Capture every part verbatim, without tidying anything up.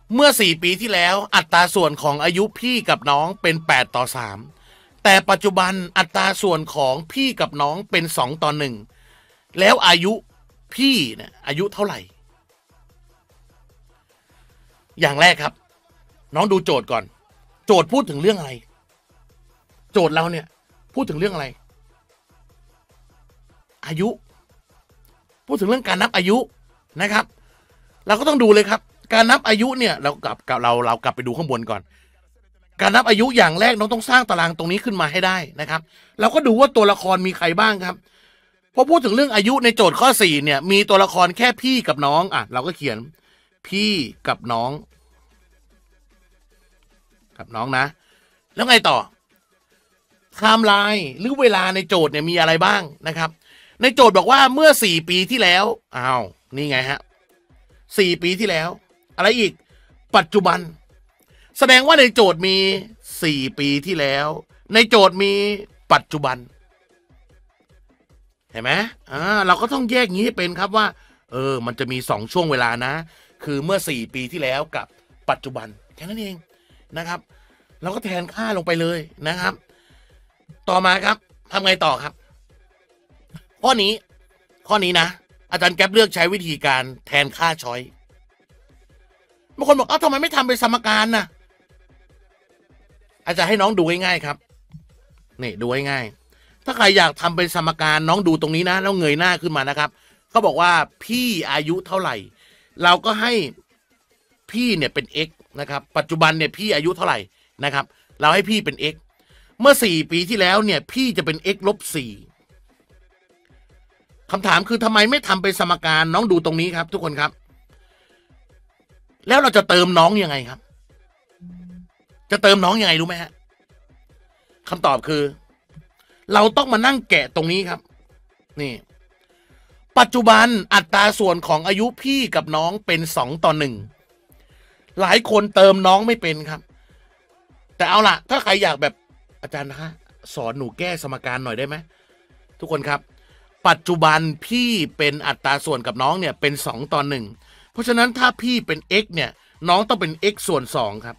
เมื่อสี่ปีที่แล้วอัตราส่วนของอายุพี่กับน้องเป็นแปดต่อสามแต่ปัจจุบันอัตราส่วนของพี่กับน้องเป็นสองต่อหนึ่งแล้วอายุพี่เนี่ยอายุเท่าไหร่อย่างแรกครับน้องดูโจทย์ก่อนโจทย์พูดถึงเรื่องอะไรโจทย์เราเนี่ยพูดถึงเรื่องอะไรอายุพูดถึงเรื่องการนับอายุนะครับเราก็ต้องดูเลยครับการนับอายุเนี่ยเรากลับกับเราเรากลับไปดูข้างบนก่อนการนับอายุอย่างแรกน้องต้องสร้างตารางตรงนี้ขึ้นมาให้ได้นะครับเราก็ดูว่าตัวละครมีใครบ้างครับพอพูดถึงเรื่องอายุในโจทย์ข้อสี่เนี่ยมีตัวละครแค่พี่กับน้องอ่ะเราก็เขียนพี่กับน้องกับน้องนะแล้วไงต่อไทม์ไลน์หรือเวลาในโจทย์เนี่ยมีอะไรบ้างนะครับในโจทย์บอกว่าเมื่อสี่ปีที่แล้วอ้าวนี่ไงฮะสี่ปีที่แล้วอะไรอีกปัจจุบันแสดงว่าในโจทย์มีสี่ปีที่แล้วในโจทย์มีปัจจุบันเห็นไหมอ่าเราก็ต้องแยกงี้ให้เป็นครับว่าเออมันจะมีสองช่วงเวลานะคือเมื่อสี่ปีที่แล้วกับปัจจุบันแค่นั้นเองนะครับเราก็แทนค่าลงไปเลยนะครับต่อมาครับทำไงต่อครับข้อนี้ข้อนี้นะอาจารย์แก๊ปเลือกใช้วิธีการแทนค่าช้อยบางคนบอกเอ้าทำไมไม่ทำเป็นสมการนะอาจารย์ให้น้องดูง่ายๆครับนี่ดูง่ายๆถ้าใครอยากทำเป็นสมการน้องดูตรงนี้นะแล้วเงยหน้าขึ้นมานะครับเขาบอกว่าพี่อายุเท่าไหร่เราก็ให้พี่เนี่ยเป็น x นะครับปัจจุบันเนี่ยพี่อายุเท่าไหร่นะครับเราให้พี่เป็น x เมื่อสี่ปีที่แล้วเนี่ยพี่จะเป็น x ลบสี่คำถามคือทำไมไม่ทำเป็นสมการน้องดูตรงนี้ครับทุกคนครับแล้วเราจะเติมน้องยังไงครับจะเติมน้องยังไงรู้ไหมฮะคำตอบคือเราต้องมานั่งแกะตรงนี้ครับนี่ปัจจุบันอัตราส่วนของอายุพี่กับน้องเป็นสองต่อหนึ่งหลายคนเติมน้องไม่เป็นครับแต่เอาล่ะถ้าใครอยากแบบอาจารย์นะสอนหนูแก้สมการหน่อยได้ไหมทุกคนครับปัจจุบันพี่เป็นอัตราส่วนกับน้องเนี่ยเป็นสองต่อหนึ่งเพราะฉะนั้นถ้าพี่เป็น x เนี่ยน้องต้องเป็น x ส่วนสองครับ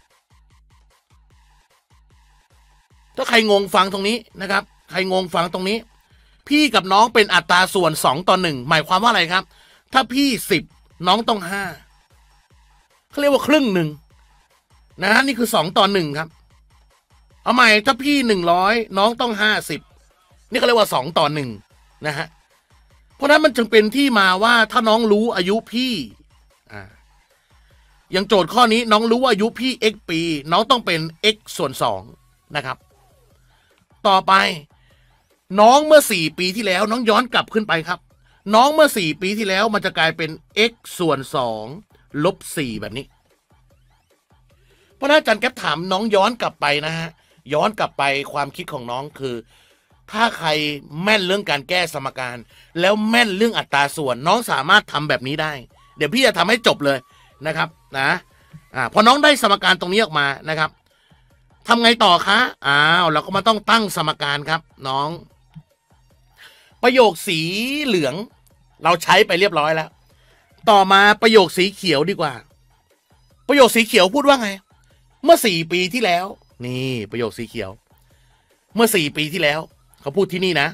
ถ้าใครงงฟังตรงนี้นะครับใครงงฟังตรงนี้พี่กับน้องเป็นอัตราส่วนสองต่อหนึ่งหมายความว่าอะไรครับถ้าพี่สิบน้องต้องห้าเขาเรียกว่าครึ่งหนึ่งนะนี่คือสองต่อหนึ่งครับเอาใหม่ถ้าพี่หนึ่งร้อยน้องต้องห้าสิบนี่เขาเรียกว่าสองต่อหนึ่งนะฮะเพราะนั้นมันจึงเป็นที่มาว่าถ้าน้องรู้อายุพี่อ่าอย่างโจทย์ข้อนี้น้องรู้ว่าอายุพี่ x ปีน้องต้องเป็น x ส่วนสองนะครับต่อไปน้องเมื่อสี่ปีที่แล้วน้องย้อนกลับขึ้นไปครับน้องเมื่อสี่ปีที่แล้วมันจะกลายเป็น x ส่วนสองลบสี่แบบนี้เพราะนั้นอาจารย์แก๊ปถามน้องย้อนกลับไปนะฮะย้อนกลับไปความคิดของน้องคือถ้าใครแม่นเรื่องการแก้สมการแล้วแม่นเรื่องอัตราส่วนน้องสามารถทำแบบนี้ได้เดี๋ยวพี่จะทำให้จบเลยนะครับนะอ่าพอน้องได้สมการตรงนี้ออกมานะครับทำไงต่อคะอ้าวเราก็มาต้องตั้งสมการครับน้องประโยคสีเหลืองเราใช้ไปเรียบร้อยแล้วต่อมาประโยคสีเขียวดีกว่าประโยคสีเขียวพูดว่าไงเมื่อสี่ปีที่แล้วนี่ประโยคสีเขียวเมื่อสี่ปีที่แล้วเขาพูดที่นี่นะ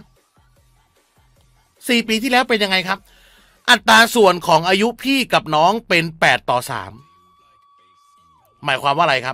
สี่ปีที่แล้วเป็นยังไงครับอัตราส่วนของอายุพี่กับน้องเป็นแปดต่อสามหมายความว่าอะไรครับ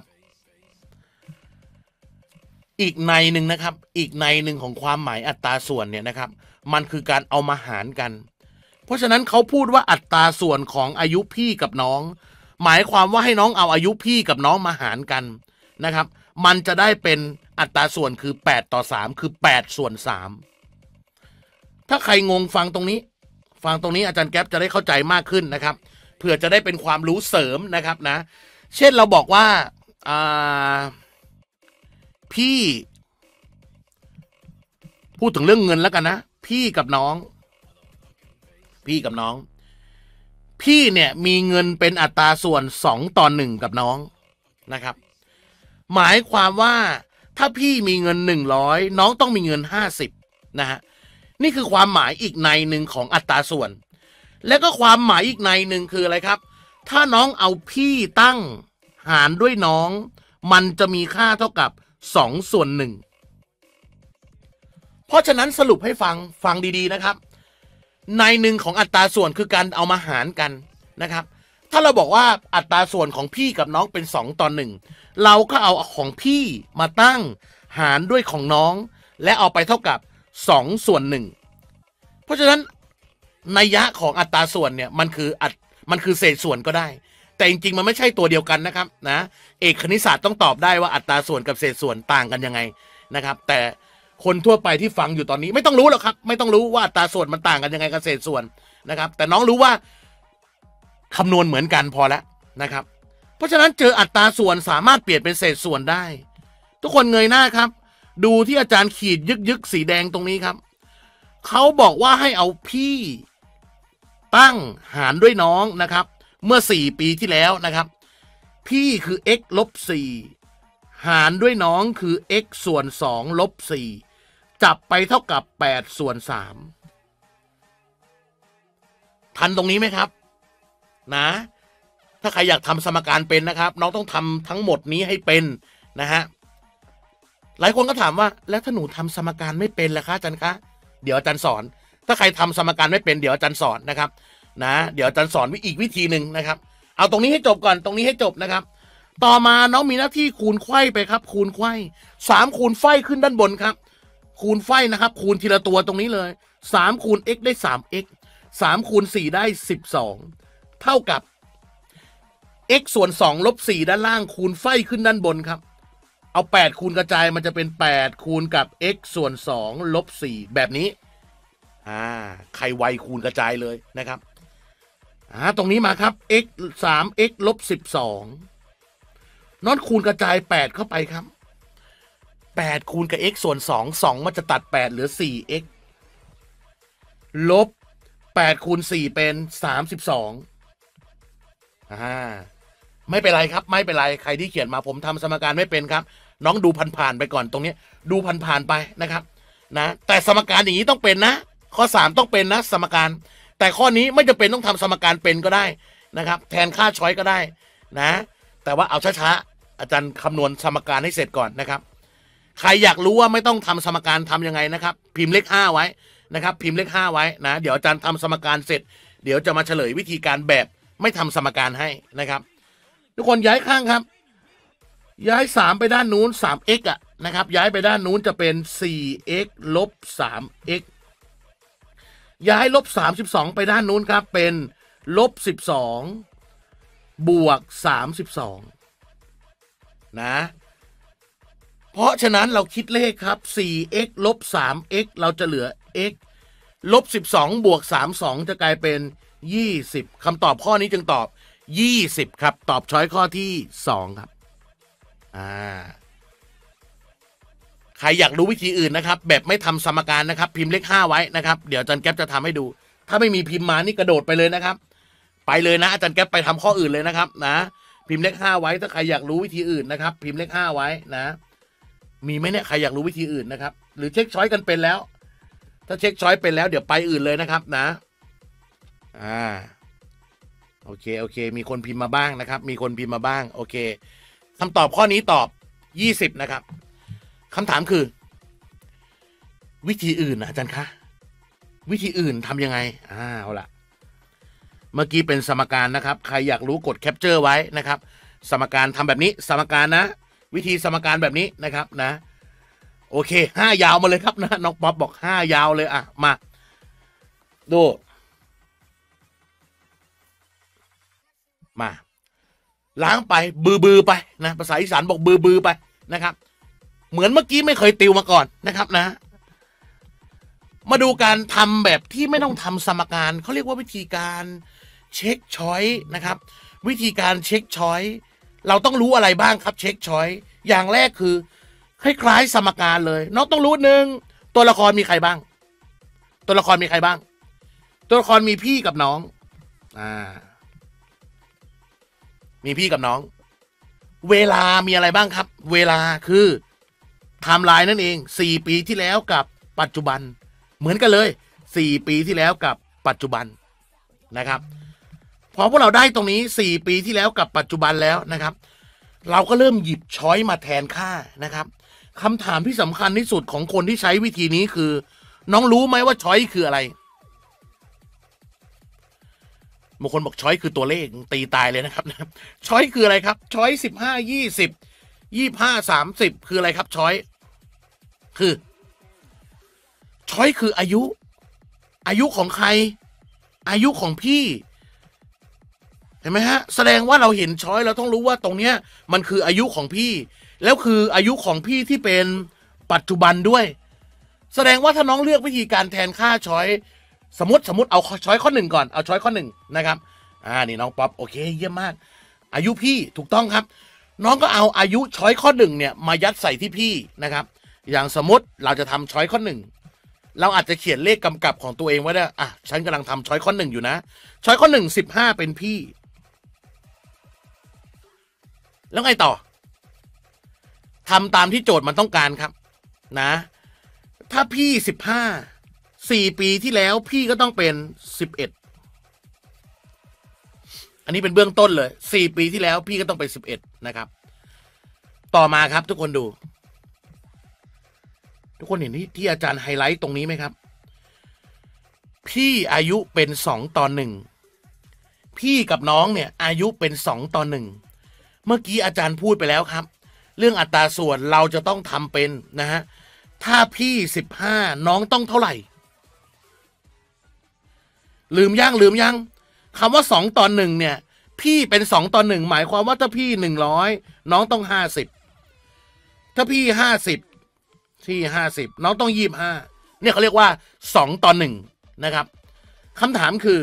อีกในหนึ่งนะครับอีกในหนึ่งของความหมายอัตราส่วนเนี่ยนะครับมันคือการเอามาหารกันเพราะฉะนั้นเขาพูดว่าอัตราส่วนของอายุพี่กับน้องหมายความว่าให้น้องเอาอายุพี่กับน้องมาหารกันนะครับมันจะได้เป็นอัตราส่วนคือแปดต่อสามคือแปดส่วนสามถ้าใครงงฟังตรงนี้ฟังตรงนี้อาจารย์แก๊ปจะได้เข้าใจมากขึ้นนะครับเพื่อจะได้เป็นความรู้เสริมนะครับนะเช่นเราบอกว่าอ่าพี่พูดถึงเรื่องเงินแล้วกันนะพี่กับน้องพี่กับน้องพี่เนี่ยมีเงินเป็นอัตราส่วนสองต่อหนึ่งกับน้องนะครับหมายความว่าถ้าพี่มีเงินหนึ่งร้อยน้องต้องมีเงินห้าสิบนะฮะนี่คือความหมายอีกในหนึ่งของอัตราส่วนและก็ความหมายอีกในหนึ่งคืออะไรครับถ้าน้องเอาพี่ตั้งหารด้วยน้องมันจะมีค่าเท่ากับสองส่วนหนึ่งเพราะฉะนั้นสรุปให้ฟังฟังดีๆนะครับในหนึ่งของอัตราส่วนคือการเอามาหารกันนะครับถ้าเราบอกว่าอัตราส่วนของพี่กับน้องเป็นสองต่อหนึ่งเราก็เอาของพี่มาตั้งหารด้วยของน้องและเอาไปเท่ากับสองส่วนหนึ่งเพราะฉะนั้นนัยยะของอัตราส่วนเนี่ยมันคืออัดมันคือเศษส่วนก็ได้แต่จริงๆมันไม่ใช่ตัวเดียวกันนะครับนะเอกคณิตศาสตร์ต้องตอบได้ว่าอัตราส่วนกับเศษส่วนต่างกันยังไงนะครับแต่คนทั่วไปที่ฟังอยู่ตอนนี้ไม่ต้องรู้หรอกครับไม่ต้องรู้ว่าอัตราส่วนมันต่างกันยังไงกับเศษส่วนนะครับแต่น้องรู้ว่าคำนวณเหมือนกันพอแล้วนะครับเพราะฉะนั้นเจออัตราส่วนสามารถเปลี่ยนเป็นเศษส่วนได้ทุกคนเงยหน้าครับดูที่อาจารย์ขีดยึกยึกสีแดงตรงนี้ครับเขาบอกว่าให้เอาพี่ตั้งหารด้วยน้องนะครับเมื่อสี่ปีที่แล้วนะครับพี่คือ x ลบสี่หารด้วยน้องคือ x ส่วนสองลบสี่จับไปเท่ากับแปดส่วนสามทันตรงนี้ไหมครับนะถ้าใครอยากทำสมการเป็นนะครับน้องต้องทำทั้งหมดนี้ให้เป็นนะฮะหลายคนก็ถามว่าแล้วถ้าหนูทำสมการไม่เป็นล่ะคะอาจารย์คะเดี๋ยวอาจารย์สอนถ้าใครทำสมการไม่เป็นเดี๋ยวอาจารย์สอนนะครับนะเดี๋ยวอาจารย์สอนอีกวิธีหนึ่งนะครับเอาตรงนี้ให้จบก่อนตรงนี้ให้จบนะครับต่อมาน้องมีหน้าที่คูณไขว้ไปครับคูณไขว้สามคูณไขว้ขึ้นด้านบนครับคูณไขว้นะครับคูณทีละตัวตรงนี้เลยสามคูณ x ได้ สาม x สามคูณสี่ได้สิบสองเท่ากับ x ส่วนสองลบสี่ด้านล่างคูณไขว้ขึ้นด้านบนครับเอาแปดคูณกระจายมันจะเป็นแปดคูณกับ x ส่วนสองลบสี่แบบนี้อ่าใครไวคูณกระจายเลยนะครับอ่าตรงนี้มาครับ x สาม x ลบสิบสองนอนคูณกระจายแปดเข้าไปครับแปดคูณกับ x ส่วนสองสองมันจะตัดแปดเหลือ สี่ x ลบแปดคูณสี่เป็นสามสิบสองอ่าไม่เป็นไรครับไม่เป็นไรใครที่เขียนมาผมทำสมการไม่เป็นครับน้องดูผ่านๆไปก่อนตรงนี้ดูผ่านๆไปนะครับนะแต่สมการอย่างนี้ต้องเป็นนะข้อสามต้องเป็นนะสมการแต่ข้อนี้ไม่จำเป็นต้องทำสมการเป็นก็ได้นะครับแทนค่าช้อยก็ได้นะแต่ว่าเอาช้าๆอาจารย์คำนวณสมการให้เสร็จก่อนนะครับใครอยากรู้ว่าไม่ต้องทำสมการทำยังไงนะครับพิมพ์เลขห้าไว้นะครับพิมพ์เลขห้าไว้นะเดี๋ยวอาจารย์ทำสมการเสร็จเดี๋ยวจะมาเฉลยวิธีการแบบไม่ทำสมการให้นะครับทุกคนย้ายข้างครับย้ายสามไปด้านนู้น สาม x อ่ะนะครับย้ายไปด้านนู้นจะเป็น สี่ x ลบ สาม x ย้ายลบสามสิบสองไปด้านนู้นครับเป็นลบสิบสองบวกสามสิบสองนะเพราะฉะนั้นเราคิดเลขครับ สี่ x ลบ สาม x เราจะเหลือ x ลบสิบสองบวกสามสิบสองจะกลายเป็นยี่สิบคำตอบข้อนี้จึงตอบยี่สิบครับตอบช้อยข้อที่สองครับอ่าใครอยากรู้วิธีอื่นนะครับแบบไม่ทำสมการนะครับพิมพ์เลขห้าไว้นะครับเดี๋ยวอาจารย์แก๊ปจะทำให้ดูถ้าไม่มีพิมพ์มานี่กระโดดไปเลยนะครับไปเลยนะอาจารย์แก๊ปไปทำข้ออื่นเลยนะครับนะพิมพ์เลขห้าไว้ถ้าใครอยากรู้วิธีอื่นนะครับพิมพ์เลขห้าไว้นะมีไหมเนี่ยใครอยากรู้วิธีอื่นนะครับหรือเช็คช้อยกันเป็นแล้วถ้าเช็คช้อยเป็นแล้วเดี๋ยวไปอื่นเลยนะครับนะอ่าโอเคโอเคมีคนพิมพ์มาบ้างนะครับมีคนพิมพ์มาบ้างโอเคคำตอบข้อนี้ตอบยี่สิบนะครับคำถามคือวิธีอื่นนะอาจารย์คะวิธีอื่นทำยังไงอ่าเอาล่ะเมื่อกี้เป็นสมการนะครับใครอยากรู้กดแคปเจอร์ไว้นะครับสมการทำแบบนี้สมการนะวิธีสมการแบบนี้นะครับนะโอเคห้ายาวมาเลยครับนะน้องป๊อปบอกห้ายาวเลยอ่ะมาดูมาล้างไปบือบือไปนะภาษาอีสานบอกบือบือไปนะครับเหมือนเมื่อกี้ไม่เคยติวมาก่อนนะครับนะมาดูการทำแบบที่ไม่ต้องทำสมการเขาเรียกว่าวิธีการเช็คช้อยนะครับวิธีการเช็คช้อยเราต้องรู้อะไรบ้างครับเช็คช้อยอย่างแรกคือคล้ายๆสมการเลยน้องต้องรู้หนึ่งตัวละครมีใครบ้างตัวละครมีใครบ้างตัวละครมีพี่กับน้องอ่ามีพี่กับน้องเวลามีอะไรบ้างครับเวลาคือไทม์ไลน์นั่นเองสี่ปีที่แล้วกับปัจจุบันเหมือนกันเลยสี่ปีที่แล้วกับปัจจุบันนะครับพอพวกเราได้ตรงนี้สี่ปีที่แล้วกับปัจจุบันแล้วนะครับเราก็เริ่มหยิบช้อยมาแทนค่านะครับคำถามที่สำคัญที่สุดของคนที่ใช้วิธีนี้คือน้องรู้ไหมว่าช้อยคืออะไรบางคนบอกช้อยคือตัวเลขตีตายเลยนะครับช้อยคืออะไรครับช้อยสิบห้ายี่สิบยี่ห้าสามสิบคืออะไรครับช้อยคือช้อยคืออายุอายุของใครอายุของพี่เห็นไหมฮะแสดงว่าเราเห็นช้อยเราต้องรู้ว่าตรงเนี้ยมันคืออายุของพี่แล้วคืออายุของพี่ที่เป็นปัจจุบันด้วยแสดงว่าถ้าน้องเลือกวิธีการแทนค่าช้อยสมมติสมมติเอาช้อยข้อหนึ่งก่อนเอาช้อยข้อหนึ่งนะครับอ่านี่น้องป๊อปโอเคเยี่ยมมากอายุพี่ถูกต้องครับน้องก็เอาอายุช้อยข้อหนึ่งเนี่ยมายัดใส่ที่พี่นะครับอย่างสมมติเราจะทำช้อยข้อหนึ่งเราอาจจะเขียนเลขกำกับของตัวเองไว้ได้อ่ะฉันกำลังทำช้อยข้อหนึ่งอยู่นะช้อยข้อหนึ่งสิบห้าเป็นพี่แล้วไงต่อทำตามที่โจทย์มันต้องการครับนะถ้าพี่สิบห้าสี่ปีที่แล้วพี่ก็ต้องเป็นสิบเอ็ดอันนี้เป็นเบื้องต้นเลยสี่ปีที่แล้วพี่ก็ต้องเป็นสิบเอ็ดนะครับต่อมาครับทุกคนดูทุกคนเห็นที่ที่อาจารย์ไฮไลท์ตรงนี้ไหมครับพี่อายุเป็นสองต่อหนึ่งพี่กับน้องเนี่ยอายุเป็นสองต่อหนึ่งเมื่อกี้อาจารย์พูดไปแล้วครับเรื่องอัตราส่วนเราจะต้องทำเป็นนะฮะถ้าพี่สิบห้าน้องต้องเท่าไหร่ลืมยังลืมยังคำว่าสองต่อหนึ่งเนี่ยพี่เป็นสองต่อหนึ่งหมายความว่าถ้าพี่หนึ่งร้อยน้องต้องห้าสิบถ้าพี่ห้าสิบที่ห้าสิบน้องต้องยี่สิบห้าเนี่ยเขาเรียกว่าสองต่อหนึ่งนะครับคำถามคือ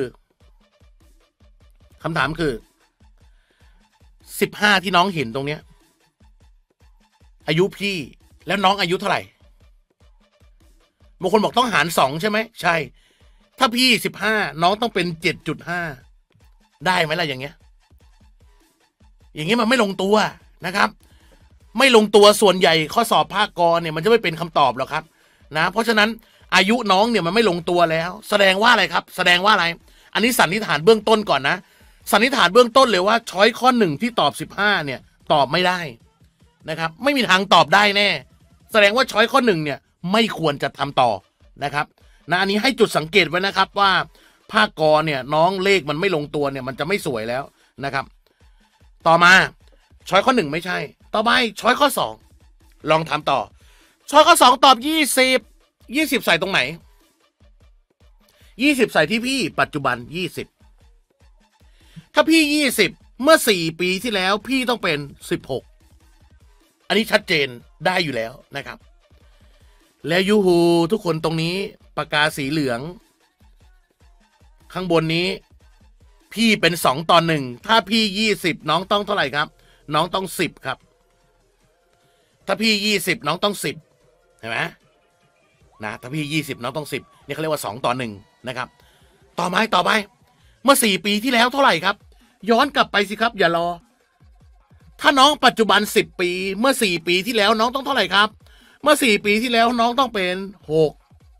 คำถามคือสิบห้าที่น้องเห็นตรงเนี้ยอายุพี่แล้วน้องอายุเท่าไหร่บางคนบอกต้องหารสองใช่ไหมใช่ถ้าพี่สิบห้าน้องต้องเป็นเจ็ดจุดห้าได้ไหมล่ะอย่างเงี้ยอย่างเงี้ยมันไม่ลงตัวนะครับไม่ลงตัวส่วนใหญ่ข้อสอบภาคกรเนี่ยมันจะไม่เป็นคำตอบหรอกครับนะเพราะฉะนั้นอายุน้องเนี่ยมันไม่ลงตัวแล้วแสดงว่าอะไรครับแสดงว่าอะไรอันนี้สันนิษฐานเบื้องต้นก่อนนะสันนิษฐานเบื้องต้นเลยว่าช้อยข้อหนึ่งที่ตอบสิบห้าเนี่ยตอบไม่ได้นะครับไม่มีทางตอบได้แน่แสดงว่าช้อยข้อหนึ่งเนี่ยไม่ควรจะทำต่อนะครับนะอันนี้ให้จุดสังเกตไว้นะครับว่าภาคกรเนี่ยน้องเลขมันไม่ลงตัวเนี่ยมันจะไม่สวยแล้วนะครับต่อมาช้อยข้อหนึ่งไม่ใช่ต่อไปช้อยข้อสองลองทำต่อช้อยข้อสองตอบยี่สิบยี่สิบใส่ตรงไหนยี่สิบใส่ที่พี่ปัจจุบันยี่สิบถ้าพี่ยี่สิบเมื่อสี่ปีที่แล้วพี่ต้องเป็นสิบหกอันนี้ชัดเจนได้อยู่แล้วนะครับแล้วยูฮูทุกคนตรงนี้ปากกาสีเหลืองข้างบนนี้พี่เป็นสองต่อหนึ่งถ้าพี่ยี่สิบน้องต้องเท่าไหร่ครับน้องต้องสิบครับถ้าพี่ยี่สิบน้องต้องสิบเห็นไหมนะถ้าพี่ยี่สิบน้องต้องสิบนี่เขาเรียกว่าสองต่อหนึ่งนะครับต่อไปต่อไปเมื่อสี่ปีที่แล้วเท่าไหร่ครับย้อนกลับไปสิครับอย่ารอถ้าน้องปัจจุบันสิบปีเมื่อสี่ปีที่แล้วน้องต้องเท่าไหร่ครับเมื่อสี่ปีที่แล้วน้องต้องเป็นหก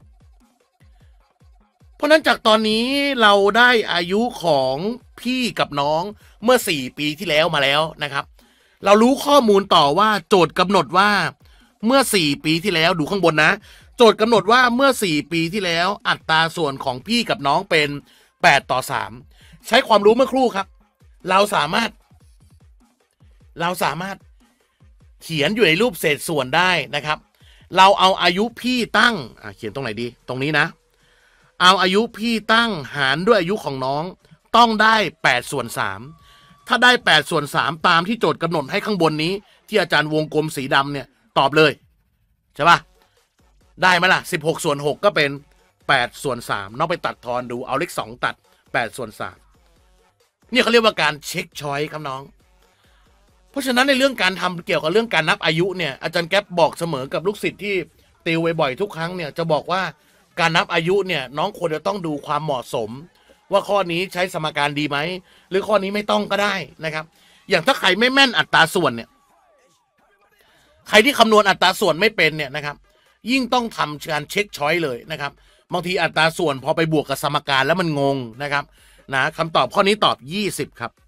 เพราะนั้นจากตอนนี้เราได้อายุของพี่กับน้องเมื่อสี่ปีที่แล้วมาแล้วนะครับเรารู้ข้อมูลต่อว่าโจทย์กำหนดว่าเมื่อสี่ปีที่แล้วดูข้างบนนะโจทย์กำหนดว่าเมื่อสี่ปีที่แล้วอัตราส่วนของพี่กับน้องเป็นแปดต่อสามใช้ความรู้เมื่อครู่ครับเราสามารถเราสามารถเขียนอยู่ในรูปเศษส่วนได้นะครับเราเอาอายุพี่ตั้งอ่ะเขียนตรงไหนดีตรงนี้นะเอาอายุพี่ตั้งหารด้วยอายุของน้องต้องได้แปดส่วนสามถ้าได้แปดส่วนสามตามที่โจทย์กำหนดให้ข้างบนนี้ที่อาจารย์วงกลมสีดำเนี่ยตอบเลยใช่ปะได้ไหมล่ะสิบหกส่วนหกก็เป็นแปดส่วนสามน้องไปตัดทอนดูเอาเลขสองตัดแปดส่วนสามนี่เขาเรียกว่าการเช็คช้อยครับน้องเพราะฉะนั้นในเรื่องการทำเกี่ยวกับเรื่องการนับอายุเนี่ยอาจารย์แก๊ปบอกเสมอกับลูกศิษย์ที่ติวบ่อยๆทุกครั้งเนี่ยจะบอกว่าการนับอายุเนี่ยน้องควรจะต้องดูความเหมาะสมว่าข้อนี้ใช้สมการดีไหมหรือข้อนี้ไม่ต้องก็ได้นะครับอย่างถ้าใครไม่แม่นอัตราส่วนเนี่ยใครที่คำนวณอัตราส่วนไม่เป็นเนี่ยนะครับยิ่งต้องทำการเช็คช้อยเลยนะครับบางทีอัตราส่วนพอไปบวกกับสมการแล้วมันงงนะครับนะคำตอบข้อนี้ตอบยี่สิบครับ